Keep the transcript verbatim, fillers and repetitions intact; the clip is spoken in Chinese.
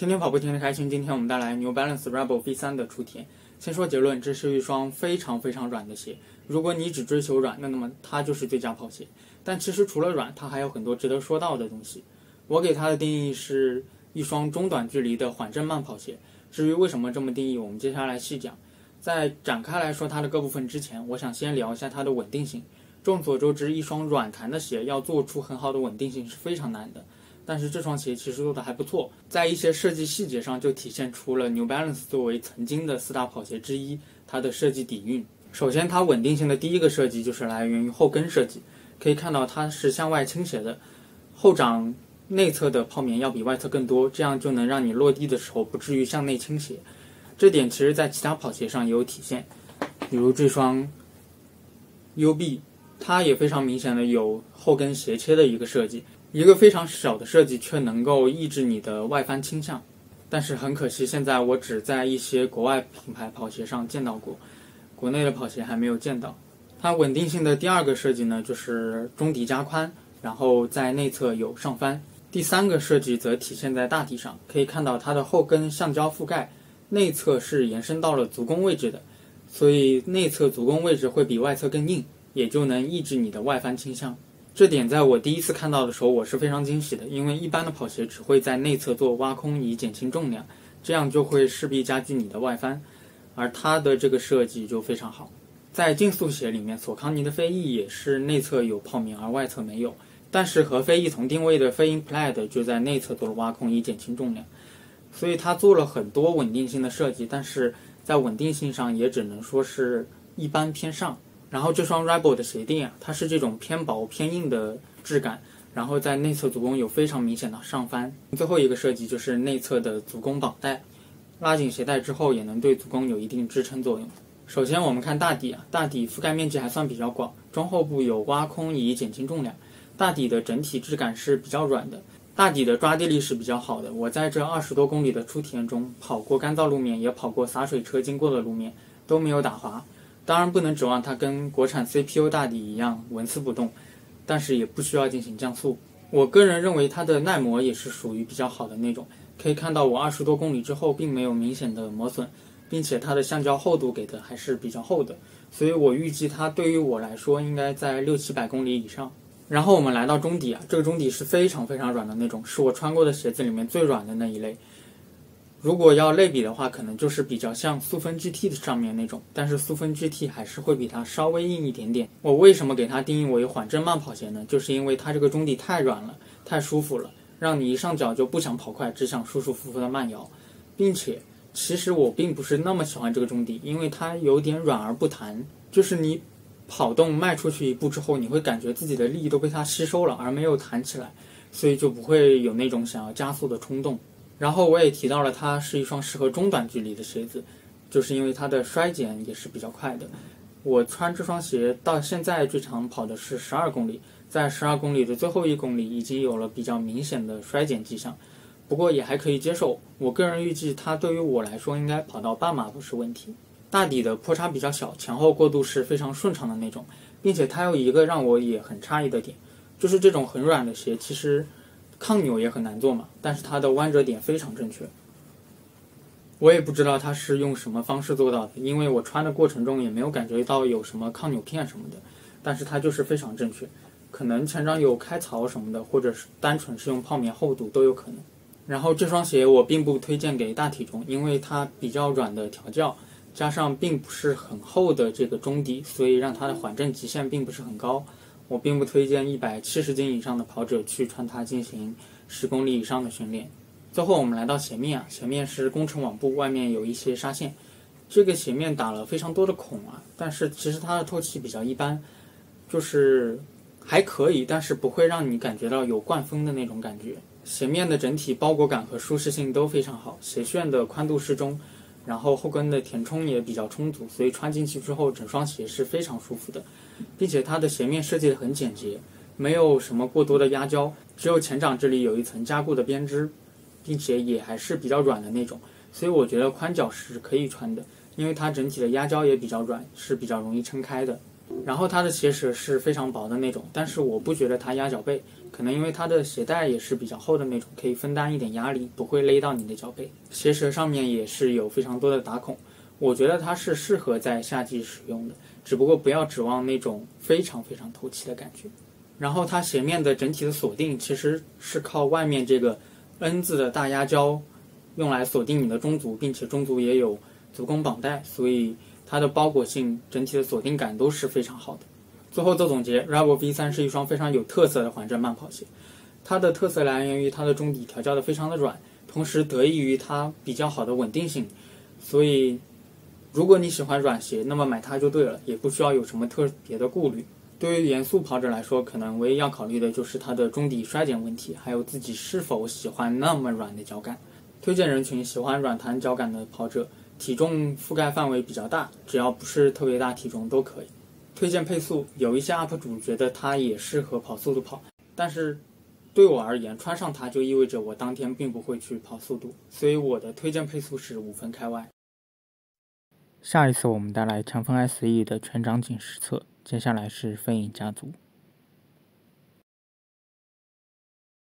天天跑步，天天开心。今天我们带来 New Balance Rebel V 三的初体验。先说结论，这是一双非常非常软的鞋。如果你只追求软，那那么它就是最佳跑鞋。但其实除了软，它还有很多值得说到的东西。我给它的定义是一双中短距离的缓震慢跑鞋。至于为什么这么定义，我们接下来细讲。在展开来说它的各部分之前，我想先聊一下它的稳定性。众所周知，一双软弹的鞋要做出很好的稳定性是非常难的。但是这双鞋其实做的还不错，在一些设计细节上就体现出了 New Balance 作为曾经的四大跑鞋之一，它的设计底蕴。首先，它稳定性的第一个设计就是来源于后跟设计，可以看到它是向外倾斜的，后掌内侧的泡棉要比外侧更多，这样就能让你落地的时候不至于向内倾斜。这点其实在其他跑鞋上也有体现，比如这双 U B， 它也非常明显的有后跟斜切的一个设计。一个非常小的设计却能够抑制你的外翻倾向，但是很可惜，现在我只在一些国外品牌跑鞋上见到过，国内的跑鞋还没有见到。它稳定性的第二个设计呢，就是中底加宽，然后在内侧有上翻。第三个设计则体现在大底上，可以看到它的后跟橡胶覆盖，内侧是延伸到了足弓位置的，所以内侧足弓位置会比外侧更硬，也就能抑制你的外翻倾向。这点在我第一次看到的时候我是非常惊喜的，因为一般的跑鞋只会在内侧做挖空以减轻重量，这样就会势必加剧你的外翻，而它的这个设计就非常好。在竞速鞋里面，索康尼的飞翼也是内侧有泡棉而外侧没有，但是和飞翼同定位的飞鹰 Plaid 就在内侧做了挖空以减轻重量，所以它做了很多稳定性的设计，但是在稳定性上也只能说是一般偏上。然后这双 Rebel 的鞋垫啊，它是这种偏薄偏硬的质感，然后在内侧足弓有非常明显的上翻。最后一个设计就是内侧的足弓绑带，拉紧鞋带之后也能对足弓有一定支撑作用。首先我们看大底啊，大底覆盖面积还算比较广，中后部有挖空以减轻重量，大底的整体质感是比较软的，大底的抓地力是比较好的。我在这二十多公里的初体验中，跑过干燥路面，也跑过洒水车经过的路面，都没有打滑。当然不能指望它跟国产 C P U 大底一样纹丝不动，但是也不需要进行降速。我个人认为它的耐磨也是属于比较好的那种，可以看到我二十多公里之后并没有明显的磨损，并且它的橡胶厚度给的还是比较厚的，所以我预计它对于我来说应该在六七百公里以上。然后我们来到中底啊，这个中底是非常非常软的那种，是我穿过的鞋子里面最软的那一类。如果要类比的话，可能就是比较像速分 G T 的上面那种，但是速分 G T 还是会比它稍微硬一点点。我为什么给它定义为缓震慢跑鞋呢？就是因为它这个中底太软了，太舒服了，让你一上脚就不想跑快，只想舒舒服服的慢摇。并且其实我并不是那么喜欢这个中底，因为它有点软而不弹，就是你跑动迈出去一步之后，你会感觉自己的力都被它吸收了，而没有弹起来，所以就不会有那种想要加速的冲动。然后我也提到了它是一双适合中短距离的鞋子，就是因为它的衰减也是比较快的。我穿这双鞋到现在最长跑的是十二公里，在十二公里的最后一公里已经有了比较明显的衰减迹象，不过也还可以接受。我个人预计它对于我来说应该跑到半马不是问题。大底的坡差比较小，前后过渡是非常顺畅的那种，并且它有一个让我也很诧异的点，就是这种很软的鞋其实抗扭也很难做嘛，但是它的弯折点非常正确。我也不知道它是用什么方式做到的，因为我穿的过程中也没有感觉到有什么抗扭片什么的，但是它就是非常正确。可能前掌有开槽什么的，或者是单纯是用泡棉厚度都有可能。然后这双鞋我并不推荐给大体重，因为它比较软的调教，加上并不是很厚的这个中底，所以让它的缓震极限并不是很高。我并不推荐一百七十斤以上的跑者去穿它进行十公里以上的训练。最后我们来到鞋面啊，鞋面是工程网布，外面有一些纱线。这个鞋面打了非常多的孔啊，但是其实它的透气比较一般，就是还可以，但是不会让你感觉到有灌风的那种感觉。鞋面的整体包裹感和舒适性都非常好，鞋楦的宽度适中，然后后跟的填充也比较充足，所以穿进去之后整双鞋是非常舒服的。并且它的鞋面设计得很简洁，没有什么过多的压胶，只有前掌这里有一层加固的编织，并且也还是比较软的那种，所以我觉得宽脚是可以穿的，因为它整体的压胶也比较软，是比较容易撑开的。 然后它的鞋舌是非常薄的那种，但是我不觉得它压脚背，可能因为它的鞋带也是比较厚的那种，可以分担一点压力，不会勒到你的脚背。鞋舌上面也是有非常多的打孔，我觉得它是适合在夏季使用的，只不过不要指望那种非常非常透气的感觉。然后它鞋面的整体的锁定其实是靠外面这个 N 字的大压胶用来锁定你的中足，并且中足也有足弓绑带，所以它的包裹性整体的锁定感都是非常好的。最后做总结， Rubber V 三 是一双非常有特色的缓震慢跑鞋，它的特色来源于它的中底调教的非常的软，同时得益于它比较好的稳定性，所以如果你喜欢软鞋，那么买它就对了，也不需要有什么特别的顾虑。对于严肃跑者来说，可能唯一要考虑的就是它的中底衰减问题，还有自己是否喜欢那么软的脚感。推荐人群喜欢软弹脚感的跑者，体重覆盖范围比较大，只要不是特别大体重都可以。推荐配速，有一些 U P 主觉得它也适合跑速度跑，但是对我而言，穿上它就意味着我当天并不会去跑速度，所以我的推荐配速是五分开外。下一次我们带来强风 S E 的全场景实测，接下来是飞影家族。